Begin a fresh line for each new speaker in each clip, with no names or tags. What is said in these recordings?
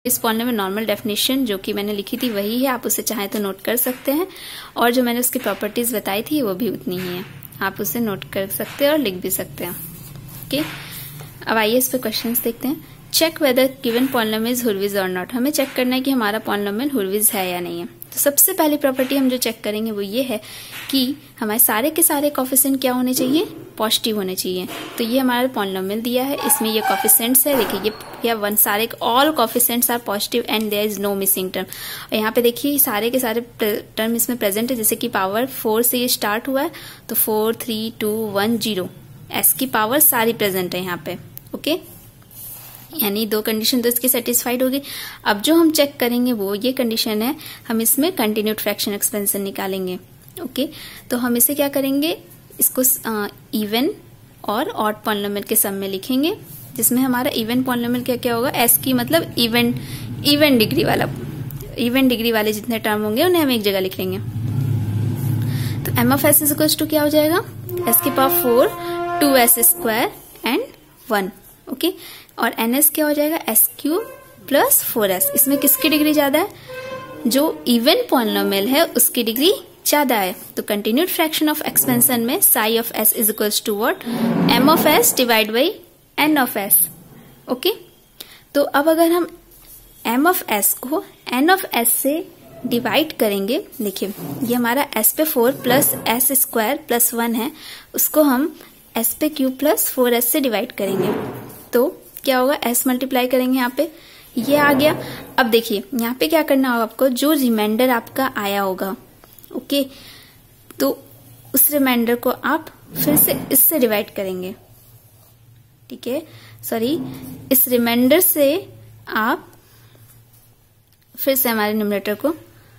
इस पॉइंट में normal definition जो कि मैंने लिखी थी वही है, आप उसे चाहे तो नोट कर सकते हैं, और जो मैंने उसकी प्रॉपर्टीज बताई थी वो भी उतनी ही है, आप उसे नोट कर सकते हैं और लिख भी सकते हैं। ओके, अब आइए इस पे क्वेश्चंस देखते हैं। Check whether given polynomial is Hurwitz और नॉट। हमें चेक करना है कि हमारा पॉलिनोमियल हुर्विट्ज है या नहीं है। तो सबसे पहली प्रॉपर्टी हम जो चेक करेंगे वो ये है कि हमारे सारे के सारे कोफिशिएंट क्या होने चाहिए, पॉजिटिव होने चाहिए। तो ये हमारा पॉलिनोमियल दिया है, इसमें ये कोफिशिएंट्स है, देखिए ये वन सारे all coefficients are positive and there is no missing term. और यहाँ पे देखिए सारे के सारे टर्म इसमें प्रेजेंट है, जैसे कि पावर 4 से ये स्टार्ट हुआ है, तो 4 3 2 1 0 एस की पावर सारी प्रेजेंट है यहाँ पे। ओके, यानी दो कंडीशन तो इसकी सेटिस्फाइड होगी। अब जो हम चेक करेंगे वो ये कंडीशन है, हम इसमें कंटिन्यूड फ्रैक्शन एक्सपेंशन निकालेंगे। ओके, तो हम इसे क्या करेंगे, इसको इवन और ऑड पॉलिनोमियल के सम में लिखेंगे, जिसमें हमारा इवन पॉलिनोमियल क्या क्या होगा, एस की मतलब इवन डिग्री वाले जितने टर्म होंगे उन्हें हम एक जगह लिख लेंगे। तो M of S is equal to क्या हो जाएगा, एस की power 4 2s square and 1। Okay, और एनएस क्या हो जाएगा, एस क्यूब प्लस 4s। इसमें किसकी डिग्री ज्यादा है, जो इवन पॉलिनोमियल है उसकी डिग्री ज्यादा है। तो कंटिन्यूड फ्रैक्शन ऑफ एक्सपेंशन में psi of S is equals to what, M of S divide by N of S. Okay, तो अब अगर हम एम ऑफ एस को एन ऑफ एस से डिवाइड करेंगे, देखिए ये हमारा एस पे 4 प्लस एस स्क्वायर प्लस 1 है, उसको हम एस पे क्यूब प्लस 4s से डिवाइड करेंगे, तो क्या होगा, s मल्टीप्लाई करेंगे यहाँ पे, ये आ गया। अब देखिए यहाँ पे क्या करना होगा आपको, जो रिमाइंडर आपका आया होगा, ओके, तो उस रिमाइंडर को आप फिर से इससे डिवाइड करेंगे। ठीक है, सॉरी, इस रिमाइंडर से आप फिर से हमारे न्यूमरेटर को,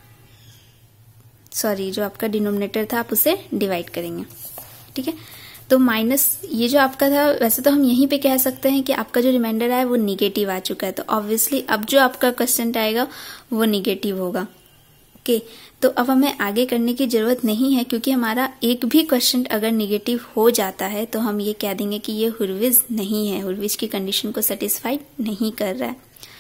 सॉरी जो आपका डिनोमिनेटर था आप उसे डिवाइड करेंगे। ठीक है, तो माइनस ये जो आपका था, वैसे तो हम यहीं पे कह सकते हैं कि आपका जो रिमाइंडर आया वो निगेटिव आ चुका है, तो ऑब्वियसली अब जो आपका क्वेश्चन आएगा वो निगेटिव होगा। ओके, तो अब हमें आगे करने की जरूरत नहीं है, क्योंकि हमारा एक भी क्वेश्चन अगर निगेटिव हो जाता है तो हम ये कह देंगे कि ये हुर्विट्ज नहीं है, हुर्विट्ज की कंडीशन को सेटिस्फाई नहीं कर रहा है।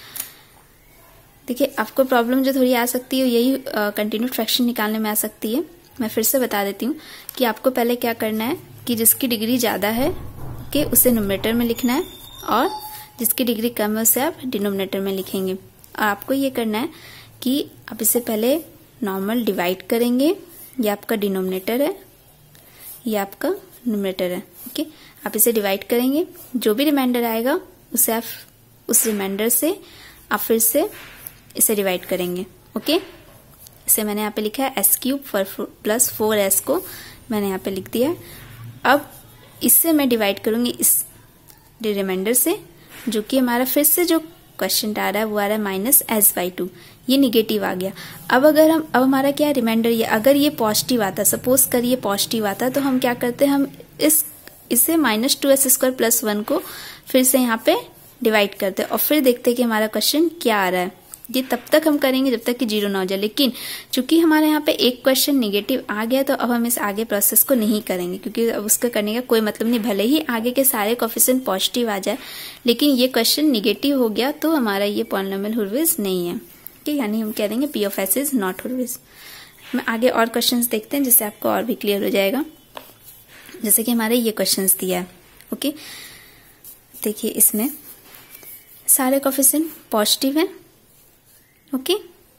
देखिए आपको प्रॉब्लम जो थोड़ी आ सकती है यही कंटिन्यूड फ्रैक्शन निकालने में आ सकती है। मैं फिर से बता देती हूँ कि आपको पहले क्या करना है कि जिसकी डिग्री ज्यादा है कि उसे न्यूमरेटर में लिखना है, और जिसकी डिग्री कम है उसे आप डिनोमिनेटर में लिखेंगे। और आपको ये करना है कि आप इसे पहले नॉर्मल डिवाइड करेंगे, ये आपका डिनोमिनेटर है, ये आपका न्यूमरेटर है। ओके, आप इसे डिवाइड करेंगे, जो भी रिमाइंडर आएगा उसे आप उस रिमाइंडर से आप फिर से इसे डिवाइड करेंगे। ओके, इसे मैंने यहाँ पे लिखा है एस क्यूब प्लस 4s को मैंने यहाँ पे लिख दिया है। अब इससे मैं डिवाइड करूंगी इस रिमाइंडर से, जो कि हमारा फिर से जो क्वेश्चन आ रहा है वो आ रहा है माइनस s/2, ये निगेटिव आ गया। अब अगर हम अब हमारा क्या है रिमाइंडर, ये अगर ये पॉजिटिव आता, सपोज करिए पॉजिटिव आता, तो हम क्या करते हैं, हम इसे माइनस 2s स्क्वायर प्लस 1 को फिर से यहाँ पे डिवाइड करते हैं, और फिर देखते हैं कि हमारा क्वेश्चन क्या आ रहा है। ये तब तक हम करेंगे जब तक कि 0 ना हो जाए, लेकिन चूंकि हमारे यहाँ पे एक क्वेश्चन निगेटिव आ गया तो अब हम इस आगे प्रोसेस को नहीं करेंगे, क्योंकि अब उसका करने का कोई मतलब नहीं। भले ही आगे के सारे कोफिशिएंट पॉजिटिव आ जाए, लेकिन ये क्वेश्चन निगेटिव हो गया तो हमारा ये पॉलिनोमियल हुर्विट्ज नहीं है। ठीक, यानी हम कह देंगे P of S is not Hurwitz. मैं आगे और क्वेश्चन देखते हैं जिससे आपको और भी क्लियर हो जाएगा। जैसे कि हमारे ये क्वेश्चन दिया है। ओके, देखिए इसमें सारे कोफिशिएंट पॉजिटिव है। Okay,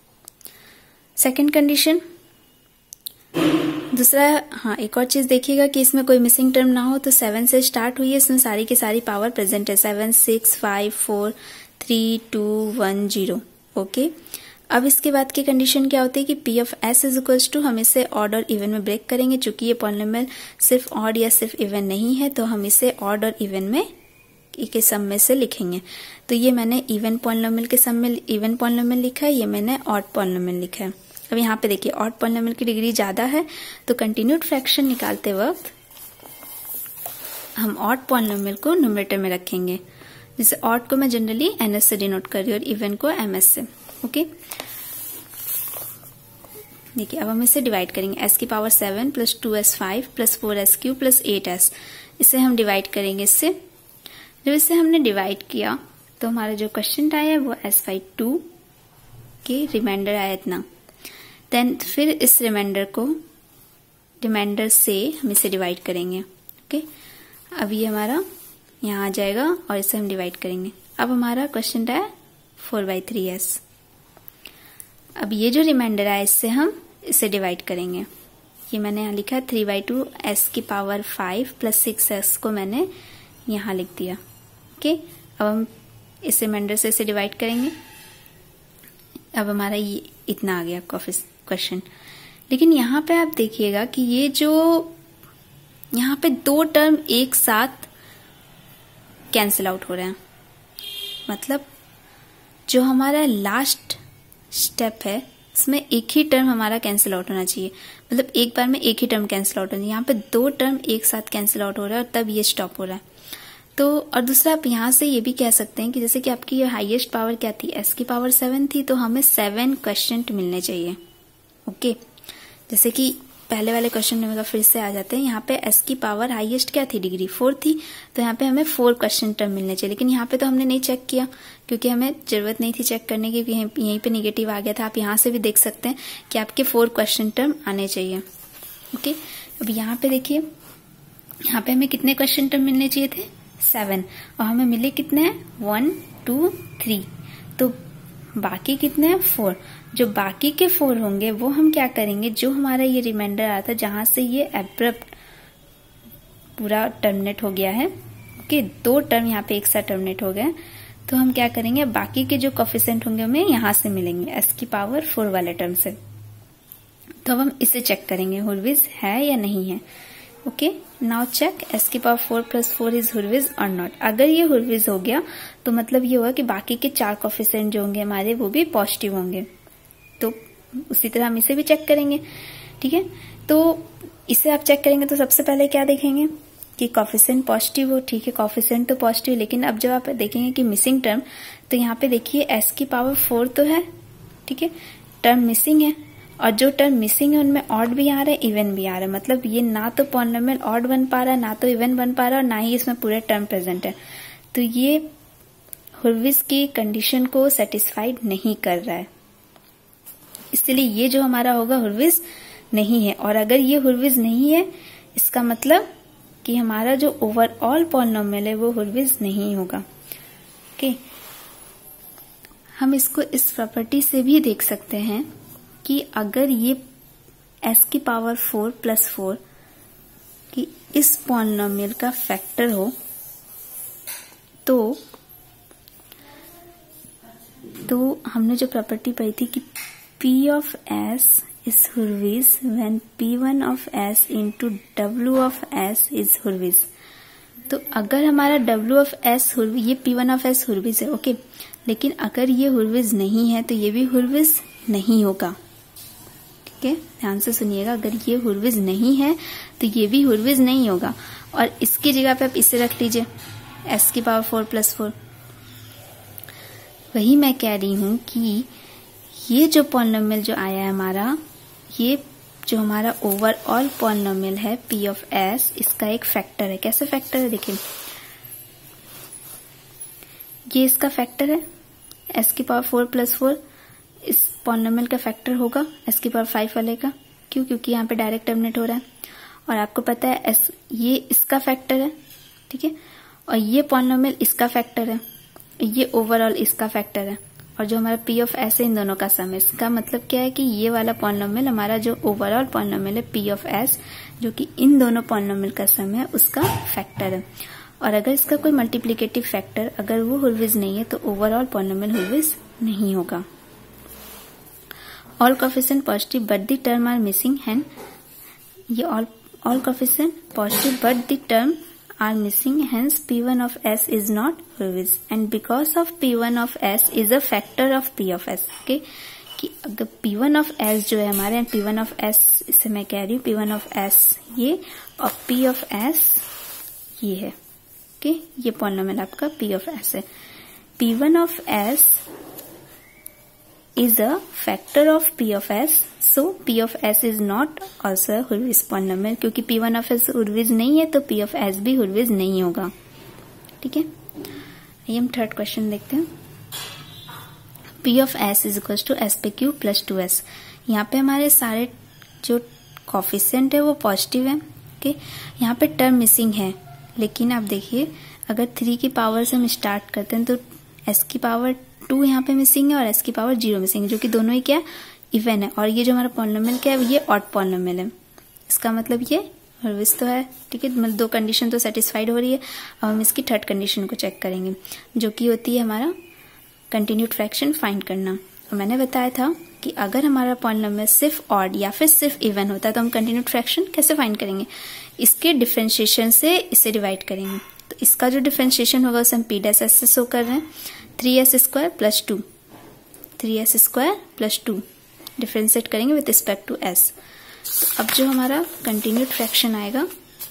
second condition. दूसरा, हाँ एक और चीज देखिएगा कि इसमें कोई मिसिंग टर्म ना हो, तो 7 से स्टार्ट हुई है, इसमें सारी की सारी पावर प्रेजेंट है, 7 6 5 4 3 2 1 0। ओके, अब इसके बाद की कंडीशन क्या होती है कि P of S is equals to, हम इसे ऑड और इवन में ब्रेक करेंगे। चूंकि ये पॉलिनोमियल सिर्फ ऑड या सिर्फ इवन नहीं है, तो हम इसे ऑड और इवन में के सम में से लिखेंगे। तो ये मैंने इवन पॉलिनोमियल के सम में इवन पॉलिनोमियल लिखा है, ये मैंने ऑड पॉलिनोमियल लिखा है। अब यहाँ पे देखिए ऑड पॉलिनोमियल की डिग्री ज्यादा है, तो कंटिन्यूड फ्रैक्शन निकालते वक्त हम ऑड पॉलिनोमियल को न्यूमरेटर में रखेंगे। जैसे ऑड को मैं जनरली एनएस से डिनोट कर रही हूँ और इवन को एमएस से। ओके, देखिए अब हम इसे डिवाइड करेंगे, एस की power 7 plus 2s 5 plus 4s cube plus 8s, इसे हम डिवाइड करेंगे इससे। जब इसे हमने डिवाइड किया तो हमारा जो क्वेश्चन आया है वो S/2 के रिमाइंडर आया इतना। देन फिर इस रिमाइंडर से हम इसे डिवाइड करेंगे। ओके, अब ये हमारा यहाँ आ जाएगा और इसे हम डिवाइड करेंगे। अब हमारा क्वेश्चन आया 4/3s। अब ये जो रिमाइंडर आया इससे हम इसे डिवाइड करेंगे। ये मैंने यहाँ लिखा है 3/2 s की पावर 5 प्लस 6s को मैंने यहाँ लिख दिया। ओके, अब हम इस रिमाइंडर से इसे डिवाइड करेंगे। अब हमारा ये इतना आ गया क्वेश्चन। लेकिन यहाँ पे आप देखिएगा कि ये जो यहाँ पे दो टर्म एक साथ कैंसिल आउट हो रहे हैं। मतलब जो हमारा लास्ट स्टेप है इसमें एक ही टर्म हमारा कैंसिल आउट होना चाहिए। मतलब एक बार में एक ही टर्म कैंसिल आउट होना चाहिए। यहाँ पे दो टर्म एक साथ कैंसिल आउट हो रहा है और तब ये स्टॉप हो रहा है। तो और दूसरा आप यहाँ से ये भी कह सकते हैं कि जैसे कि आपकी ये हाईएस्ट पावर क्या थी, s की पावर 7 थी, तो हमें 7 क्वेश्चन मिलने चाहिए। ओके, जैसे कि पहले वाले क्वेश्चन में फिर से आ जाते हैं। यहाँ पे s की पावर हाईएस्ट क्या थी, डिग्री 4 थी, तो यहाँ पे हमें 4 क्वेश्चन टर्म मिलने चाहिए। लेकिन यहाँ पे तो हमने नहीं चेक किया क्योंकि हमें जरूरत नहीं थी चेक करने की, यहीं पे निगेटिव आ गया था। आप यहाँ से भी देख सकते हैं कि आपके 4 क्वेश्चन टर्म आने चाहिए। ओके, अब यहाँ पे देखिए, यहाँ पे हमें कितने क्वेश्चन टर्म मिलने चाहिए थे, 7, और हमें मिले कितने हैं, 1 2 3। तो बाकी कितने हैं, 4। जो बाकी के 4 होंगे वो हम क्या करेंगे, जो हमारा ये रिमाइंडर आया था जहां से ये एब्रप्ट पूरा टर्मिनेट हो गया है, ओके, 2 टर्म यहाँ पे एक साथ टर्मिनेट हो गए, तो हम क्या करेंगे, बाकी के जो कोफिशिएंट होंगे हमें यहाँ से मिलेंगे s की पावर 4 वाले टर्म से। तो अब हम इसे चेक करेंगे हुर्विज है या नहीं है। ओके, नाउ चेक s की पावर 4 प्लस 4 इज हुर्विज और नॉट। अगर ये हुर्विज हो गया तो मतलब ये होगा कि बाकी के 4 कोफिशिएंट जो होंगे हमारे वो भी पॉजिटिव होंगे। तो उसी तरह हम इसे भी चेक करेंगे। ठीक है, तो इसे आप चेक करेंगे तो सबसे पहले क्या देखेंगे कि कोफिशिएंट पॉजिटिव हो। ठीक है, कोफिशिएंट तो पॉजिटिव, लेकिन अब जब आप देखेंगे कि मिसिंग टर्म, तो यहाँ पे देखिए s की पावर 4 तो है, ठीक है, टर्म मिसिंग है, और जो टर्म मिसिंग है उनमें ऑड भी आ रहा है, इवन भी आ रहा है। मतलब ये ना तो पॉलिनोमियल ऑड बन पा रहा है, ना तो इवन बन पा रहा है, और ना ही इसमें पूरे टर्म प्रेजेंट है। तो ये हुर्विज की कंडीशन को सेटिस्फाइड नहीं कर रहा है, इसलिए ये जो हमारा होगा हुर्विज नहीं है। और अगर ये हुर्विज नहीं है, इसका मतलब कि हमारा जो ओवरऑल पॉलिनोमियल है वो हुर्विज नहीं होगा। ओके, हम इसको इस प्रॉपर्टी से भी देख सकते हैं कि अगर ये s की पावर 4 प्लस 4 कि इस पॉलिनोमियल का फैक्टर हो, तो हमने जो प्रॉपर्टी पढ़ी थी कि p of s is Hurwitz when p1 of s into w of s is Hurwitz. तो अगर हमारा w ऑफ s ये p1 ऑफ s हुर्विज है, ओके, लेकिन अगर ये हुर्विज नहीं है तो ये भी हुर्विज नहीं होगा। ठीक है, ध्यान से सुनिएगा, अगर ये हुर्विज नहीं है तो ये भी हुर्विज नहीं होगा। और इसकी जगह पे आप इसे रख लीजिए s की पावर 4 प्लस 4। वही मैं कह रही हूं कि ये जो पॉलिनोमियल जो आया है हमारा, ये जो हमारा ओवरऑल पॉलिनोमियल है p ऑफ s, इसका एक फैक्टर है। कैसे फैक्टर है, देखिए, ये इसका फैक्टर है, s की पावर 4 प्लस 4 इस पॉलिनोमियल का फैक्टर होगा s की पावर 5 वाले का। क्यों, क्योंकि यहाँ पे डायरेक्ट टर्मिनेट हो रहा है, और आपको पता है s ये इसका फैक्टर है, ठीक है, और ये पॉलिनोमियल इसका फैक्टर है, ये ओवरऑल इसका फैक्टर है, और जो हमारा p ऑफ s है इन दोनों का सम है। इसका मतलब क्या है कि ये वाला पॉलिनोमियल हमारा जो ओवरऑल पॉलिनोमियल है p ऑफ s, जो कि इन दोनों पॉलिनोमियल का सम है, उसका फैक्टर है। और अगर इसका कोई मल्टीप्लिकेटिव फैक्टर अगर वो हुर्विज नहीं है तो ओवरऑल पॉलिनोमियल हुर्विज नहीं होगा। All coefficient positive but the term are missing, and ये all coefficient positive but the term are missing, hence p1 of s is not Hurwitz, and because of p1 of s is a factor of p of s। okay, कि अगर p1 of s जो है हमारे यहाँ p1 of s, इसे मैं कह रही हूँ p1 of s ये, और p of s ये है। okay, ये पॉलिनोमियल आपका p of s है। p1 of s is a factor of p of s, so p of s is not also a Hurwitz polynomial, क्योंकि p1 of s Hurwitz नहीं है तो p of s भी Hurwitz नहीं होगा। ठीक है, आइए हम थर्ड क्वेश्चन देखते हैं। P of S is equal to S पे Q प्लस 2S। यहाँ पे हमारे सारे जो कोफिशिएंट है वो पॉजिटिव है। ओके, यहाँ पे टर्म मिसिंग है, लेकिन आप देखिए अगर 3 की पावर से हम स्टार्ट करते हैं तो S की पावर 2 यहाँ पे मिसिंग है और S की पावर 0 मिसिंग है, जो कि दोनों ही क्या इवन है। और ये जो हमारा पॉलिनोमियल क्या है, ये ऑड पॉलिनोमियल है। इसका मतलब ये हर्विट्ज़ तो है, ठीक है। मतलब 2 कंडीशन तो सेटिस्फाइड हो रही है। अब हम इसकी थर्ड कंडीशन को चेक करेंगे, जो कि होती है हमारा कंटिन्यूड फ्रैक्शन फाइंड करना। और मैंने बताया था कि अगर हमारा पॉलिनोमियल सिर्फ ऑड या फिर सिर्फ इवन होता है तो हम कंटिन्यूड फ्रैक्शन कैसे फाइंड करेंगे, इसके डिफरेंशिएशन से इसे डिवाइड करेंगे। तो इसका जो डिफरेंशिएशन होगा उसे हम P' से शो कर रहे हैं, 3s² plus 2, 3s² plus 2 differentiate करेंगे विद रिस्पेक्ट टू s। तो अब जो हमारा कंटिन्यूड फ्रैक्शन आएगा,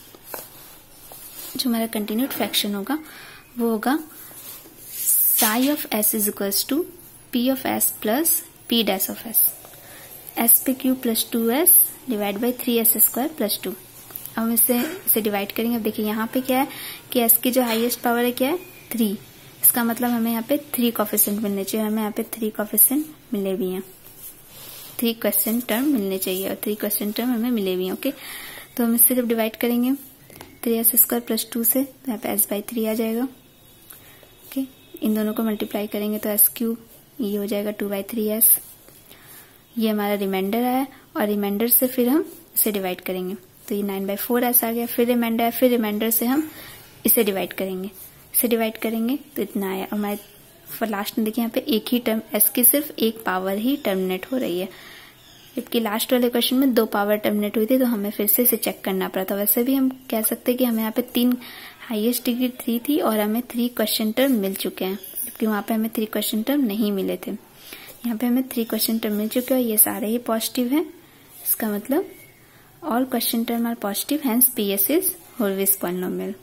जो हमारा कंटिन्यूड फ्रैक्शन होगा वो होगा psi of s is equals to P of s plus P' of s, s पे Q plus 2s divide by 3s² plus 2। अब हम इसे डिवाइड करेंगे। अब देखिए यहाँ पे क्या है कि s की जो हाईएस्ट पावर है क्या है 3, इसका मतलब हमें यहाँ पे 3 कोफिशिएंट मिलने चाहिए। हमें यहाँ पे 3 कोफिशिएंट मिले भी हैं, 3 क्वेश्चन टर्म मिलने चाहिए और 3 क्वेश्चन टर्म हमें मिले भी हैं। ओके, तो हम इससे जब डिवाइड करेंगे 3s² प्लस 2 से, तो यहाँ पे s/3 आ जाएगा। ओके, इन दोनों को मल्टीप्लाई करेंगे तो s3 ये हो जाएगा 2/3s। ये हमारा रिमाइंडर आया और रिमाइंडर से फिर हम इसे डिवाइड करेंगे तो ये 9/4s आ गया। फिर रिमाइंडर है, फिर रिमाइंडर से हम इसे डिवाइड करेंगे, इसे डिवाइड करेंगे तो इतना आया। हमारे फॉर लास्ट में देखिए यहाँ पे एक ही टर्म s की सिर्फ एक पावर ही टर्मिनेट हो रही है, जबकि लास्ट वाले क्वेश्चन में 2 पावर टर्मिनेट हुई थी तो हमें फिर से इसे चेक करना पड़ा था। वैसे भी हम कह सकते हैं कि हमें यहाँ पे 3 हाईएस्ट डिग्री 3 थी और हमें 3 क्वेश्चन टर्म मिल चुके हैं, जबकि वहां पे हमें 3 क्वेश्चन टर्म नहीं मिले थे। यहाँ पे हमें 3 क्वेश्चन टर्म मिल चुके हैं, ये सारे ही पॉजिटिव हैं। इसका मतलब all question term are positive, hence PS is Hurwitz polynomial.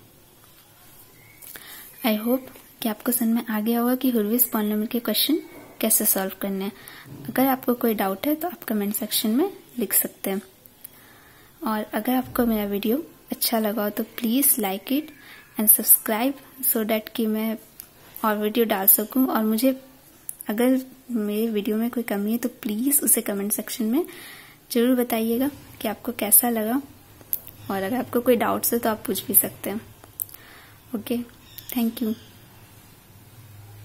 I hope कि आपको समझ में आ गया होगा कि हर्विट्ज़ पॉलिनोमियल के क्वेश्चन कैसे सॉल्व करने हैं। अगर आपको कोई डाउट है तो आप कमेंट सेक्शन में लिख सकते हैं। और अगर आपको मेरा वीडियो अच्छा लगा हो तो please like it and subscribe so that कि मैं और वीडियो डाल सकूं। और मुझे अगर मेरे वीडियो में कोई कमी है तो प्लीज उसे कमेंट सेक्शन में जरूर बताइएगा कि आपको कैसा लगा। और अगर आपको कोई डाउट्स है तो आप पूछ भी सकते हैं। Okay, thank you.